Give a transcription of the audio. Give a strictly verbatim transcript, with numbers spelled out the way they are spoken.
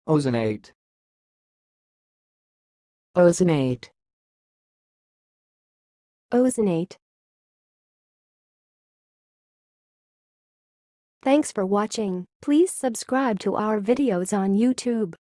ozonate, ozonate, ozonate. Thanks for watching. Please subscribe to our videos on YouTube.